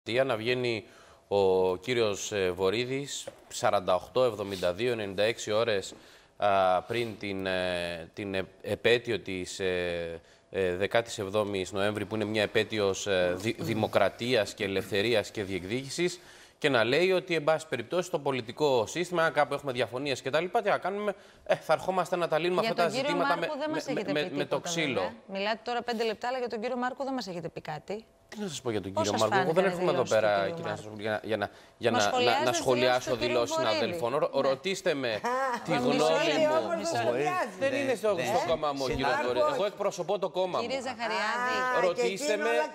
Να βγαίνει ο κύριος Βορίδης 48, 72, 96 ώρες πριν την επέτειο της 17ης Νοέμβρη, που είναι μια επέτειος δημοκρατίας και ελευθερίας και διεκδίκησης, και να λέει ότι, εν πάση περιπτώσει, το πολιτικό σύστημα, αν κάπου έχουμε διαφωνίες κτλ., τι θα κάνουμε, θα ερχόμαστε να τα λύνουμε αυτά τα ζητήματα με το ξύλο. Μιλάτε τώρα 5 λεπτά, αλλά για τον κύριο Μάρκο δεν μας έχετε πει κάτι. Τι να σας πω για τον κύριο Μάρκο? Εγώ δεν έρχομαι εδώ πέρα για να σχολιάσω δηλώσεις συναδελφών. Ρωτήστε με τη γνώμη μου. Δεν είναι στο κόμμα μου, κύριε Βορίδη. Εγώ εκπροσωπώ το κόμμα μου. Κύριε Ζαχαριάδη, ρωτήστε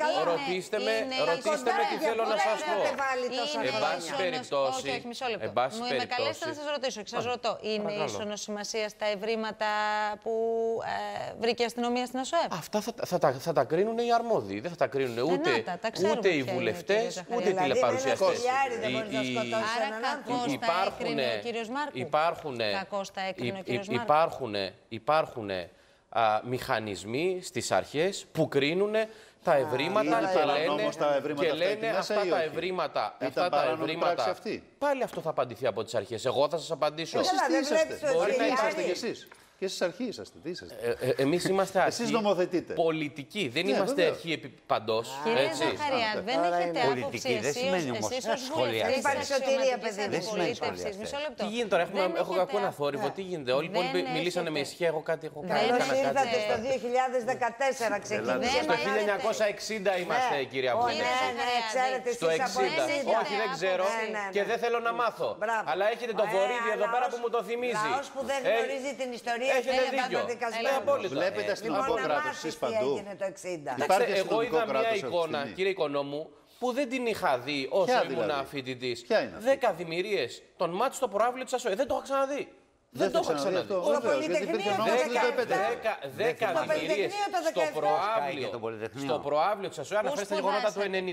με τι θέλω να σας πω. Εν πάση περιπτώσει. Όχι, μισό λεπτό. Με καλέσετε να σας ρωτήσω και σας ρωτώ. Είναι ίσονος σημασίας τα ευρήματα που βρήκε η αστυνομία στην ΑΣΟΕ? Αυτά θα τα κρίνουν οι αρμόδιοι. Δεν θα τα κρίνουν ούτε οι βουλευτές, ούτε οι τηλεπαρουσιαστές. Υπάρχουν μηχανισμοί στις αρχές που κρίνουν τα ευρήματα και λένε αυτά τα ευρήματα. Πάλι αυτό θα απαντηθεί από τις αρχές. Εγώ θα σας απαντήσω. Εσείς τι είσαστε? Μπορεί να είσαστε κι εσείς. Και εσείς αρχή είσαστε. Τι είσαστε? Εμείς είμαστε αρχή. Εσείς νομοθετείτε. Πολιτικοί. Δεν είμαστε αρχή επί παντός. Κύριε Ζαχαριάδη, δεν έχετε άποψη εσείς ως βουλευτής? Δεν υπάρχει σωτηρία, παιδί. Δεν σημαίνει σχολιαστές. Μισό λεπτό. Τι γίνεται τώρα? Έχω κακό ένα θόρυβο. Τι γίνεται? Όλοι οι υπόλοιποι μιλήσανε με ισχύ. Εγώ κάτι έχω κάνει. Καλώς ήρθατε στο 2014. Ξεκινήσαμε. Στο 1960 είμαστε, κυρία Βουλευτή. Στο 60. Όχι, δεν ξέρω και δεν θέλω να μάθω. Αλλά έχετε το Βορίδη εδώ πέρα που μου το θυμίζει. Λαός που δεν γνωρίζει την ιστορία. Έχετε δίκιο. Βλέπετε αστυνομικό κράτος εσείς παντού. Εγώ είδα μια εικόνα, κύριε Οικονόμου, που δεν την είχα δει όσο ήμουν φοιτητής. 10 δημιουργίες των ΜΑΤ στο προάβλιο της ΑΣΟΕ. Δεν το είχα ξαναδεί. Δεν το είχα ξαναδεί. 10 δημιουργίες στο προάβλιο της ΑΣΟΕ. Αναφέρεστε τα γεγονότα του 1995.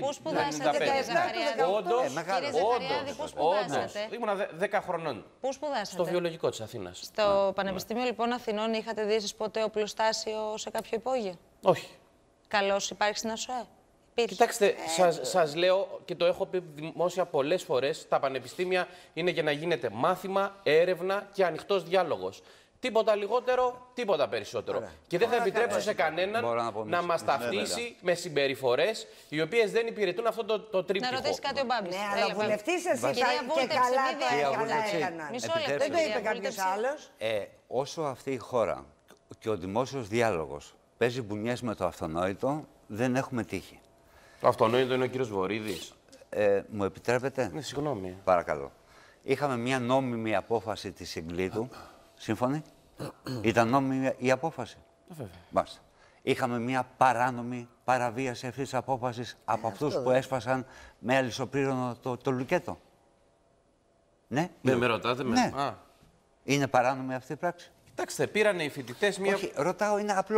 Όντως, ήμουνα 10 χρονών. Πού σπουδάσατε? Στο βιολογικό της Αθήνας. Στο Πανεπιστήμιο λοιπόν Αθηνών είχατε δει εσείς ποτέ οπλοστάσιο σε κάποιο υπόγειο? Όχι. Καλώς υπάρχει στην ΑΣΟΕ? Κοιτάξτε, σας λέω και το έχω πει δημόσια πολλές φορές, τα πανεπιστήμια είναι για να γίνεται μάθημα, έρευνα και ανοιχτός διάλογος. Τίποτα λιγότερο, τίποτα περισσότερο. Και δεν θα επιτρέψω σε κανέναν να μας ταυτίσει με συμπεριφορές οι οποίες δεν υπηρετούν αυτό το τρίπτυχο. Να ρωτήσει κάτι ο Μπάμπης. Ναι, αλλά βουλευτής εσύ και καλά έκαναν. Δεν το είπε κάποιος άλλος. Όσο αυτή η χώρα και ο δημόσιος διάλογος παίζει μπουνιές με το αυτονόητο, δεν έχουμε τύχη. Το αυτονόητο είναι ο κύριος Βορίδης. Μου επιτρέπετε? Ναι, συγγνώμη. Παρακαλώ. Είχαμε μια νόμιμη απόφαση της Συγκλήτου. Σύμφωνοι? Ήταν νόμιμη η απόφαση? Βέβαια. Μάλιστα. Είχαμε μια παράνομη παραβίαση αυτής της απόφασης από αυτούς που έσπασαν με αλυσοπλήρωνο το λουκέτο. Ναι. Με ρωτάτε? Ναι. Είναι παράνομη αυτή η πράξη? Κοιτάξτε, πήρανε οι φοιτητές μία. Όχι, ρωτάω, είναι απλό.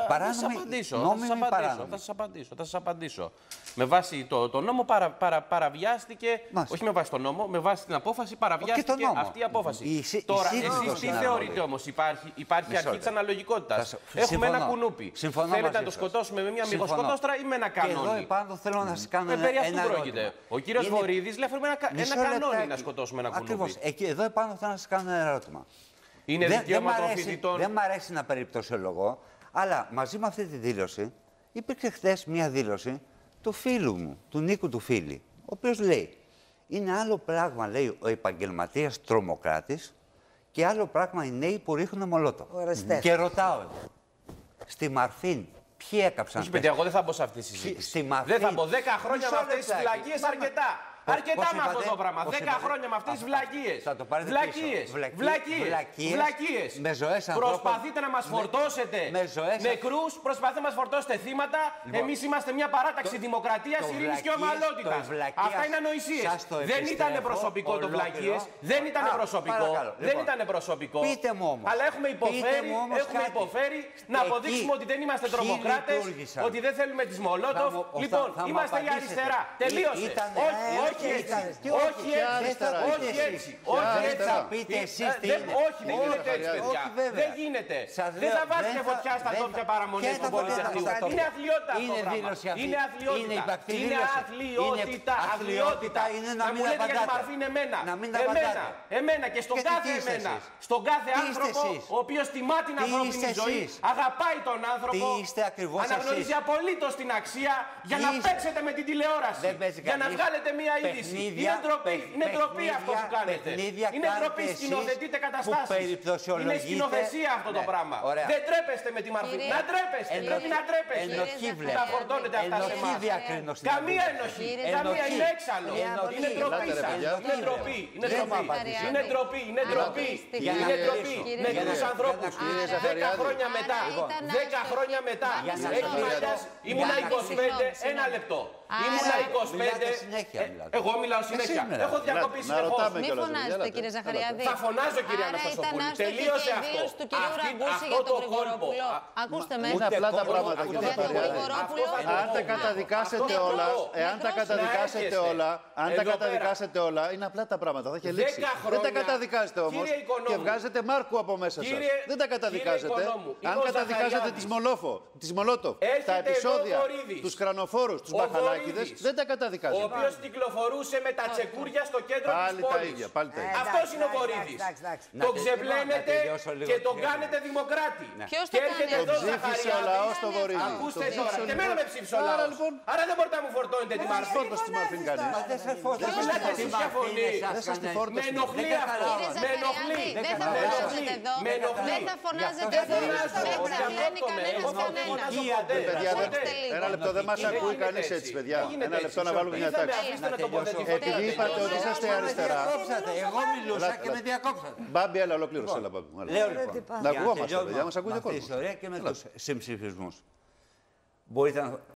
Θα σας απαντήσω. Με βάση το νόμο παραβιάστηκε. Όχι με βάση το νόμο, με βάση την απόφαση παραβιάστηκε αυτή η απόφαση. Τώρα, εσείς τι θεωρείτε όμως? Υπάρχει αρχή της αναλογικότητας. Έχουμε ένα κουνούπι. Θέλετε να το σκοτώσουμε με μια μυγοσκοτόστρα ή με ένα κανόνι? Εδώ επάνω θέλω να σας κάνω ένα ερώτημα. Ο κύριος Βορίδης λέει ένα κανόνι να σκοτώσουμε ένα κουνούπι. Ακριβώς. Εδώ επάνω θέλω να σας κάνω ένα ερώτημα. Είναι δικαίωμα των φοιτητών. Δεν μ' αρέσει να περιπτωσιολογώ, αλλά μαζί με αυτή τη δήλωση υπήρξε χθες μια δήλωση του φίλου μου, του Νίκου του Φίλη, ο οποίος λέει: είναι άλλο πράγμα, λέει, ο επαγγελματίας τρομοκράτης και άλλο πράγμα οι νέοι που ρίχνουν μολότο. Και ρωτάω εγώ, στη Μαρφίν, ποιοι έκαψαν? Όχι, παιδιά, εγώ δεν θα μπω σε αυτή τη συζήτηση. Δεν θα μπω 10 χρόνια με αυτές τις φυλακίες αρκετά. Αρκετά με αυτό το πράγμα. 10 χρόνια με αυτές τις βλακίες. Βλακίες. Με ζωές ανθρώπων. Προσπαθείτε να μας φορτώσετε νεκρούς, προσπαθείτε να μας φορτώσετε θύματα. Εμείς είμαστε μια παράταξη δημοκρατίας, ειρήνης και ομαλότητας. Αυτά είναι ανοησίες. Δεν ήταν προσωπικό το βλακίες. Δεν ήταν προσωπικό. Πείτε μου όμως. Αλλά έχουμε υποφέρει να αποδείξουμε ότι δεν είμαστε τρομοκράτες, ότι δεν θέλουμε τις Μολότοφ. Λοιπόν, είμαστε η αριστερά. Τελείωσε. Όχι έτσι. Όχι έτσι. Όχι έτσι. Θα πείτε εσείς τι είναι. Όχι, δεν γίνεται έτσι, παιδιά. Δεν γίνεται. Δεν θα βάζετε φωτιά στα τόπια παραμονές του Πολυτεχνείου. Είναι αθλειότητα αυτό το πράγμα. Είναι αθλειότητα. Είναι αθλειότητα. Να μου λέτε για τη μαρφή είναι εμένα. Εμένα και στον κάθε εμένα. Στον κάθε άνθρωπο ο οποίος τιμά την ανθρώπινη ζωή, αγαπάει τον άνθρωπο, αναγνωρίζει απολύτως την αξία για να παίξετε με την τηλεόραση. Για να βγάλετε μία είδηση. Είναι ντροπή αυτό που κάνετε. Είναι ντροπή. Σκηνοθετείτε καταστάσεις. Είναι σκηνοθεσία αυτό το πράγμα. Δεν τρέπεστε με τη μαρφή. Να τρέπεστε. Πρέπει να τρέπεστε. Να φορτώνετε αυτά σε εμάς. Καμία ενοχή. Καμία. Είναι έξαλλο. Είναι ντροπή σας. Είναι ντροπή. Είναι ντροπή. Είναι ντροπή. Είναι ντροπή. Νεκρούς ανθρώπους. 10 χρόνια μετά. 10 χρόνια μετά. Έχει μαλλιάσει. Ήμουνα 25. Ένα λεπτό. Ήμουνα 25. Εγώ μιλάω συνέχεια. Έχω διακοπή συνεχώς. Μην φωνάζετε, κύριε Ζαχαριάδη. Θα φωνάζω, κύριε Αναστασοπούλου. Τελείωσε αυτό. Του κυρίου Ραγκούση για τον Γρηγορόπουλο. Ακούστε με. Είναι απλά τα πράγματα, κύριε Ζαχαριάδη. Αν τα καταδικάσετε όλα, όλα, είναι απλά τα πράγματα. Θα έχει λήξει. Δεν τα καταδικάζετε όμως. Και βγάζετε Μάρκου από μέσα σας. Δεν τα καταδικάζετε. Αν καταδικάζετε τη Μολότοφ, τα επεισόδια, τους κρανοφόρους, τους μπαχαλάκηδες, δεν τα καταδικάζετε. Ο οποίος κυκλοφορούσε με τα τσεκούρια στο κέντρο της πόλης. Αυτός είναι ο Βορίδης. Το ξεμπλένετε και τον κάνετε δημοκράτη. Και έρχεται εδώ ο Ζαχαριάδης. Ακούστε τώρα. Και εμένα με ψήφισε ο λαός. Άρα δεν μπορείτε να μου φορτώνετε τη μαρφή. Φόρτωσε τη μαρφή κανείς. Δεν μιλάτε εσείς για φωνή. Με ενοχλεί αυτό. Με ενοχλεί. Δεν θα φωνάζετε εδώ. Δεν θα φωνάζετε εδώ. Δεν ξαφλένει κανένας κανέναν. Ένα λεπτό, δεν μας ακούει κανείς έτσι, παιδιά. Ένα λεπτό να βάλουμε μια τάξη. Επειδή είπατε ότι είσαστε αριστερά. Εγώ μιλούσα και με διακόψατε. Μπάμπη, έλα, ολοκλήρωσε. Λέω λοιπόν. Να ακουγόμαστε, παιδιά, μας ακούει ο κόσμος. Ιστορία και με τους συμψηφισμούς. Μπορείτε να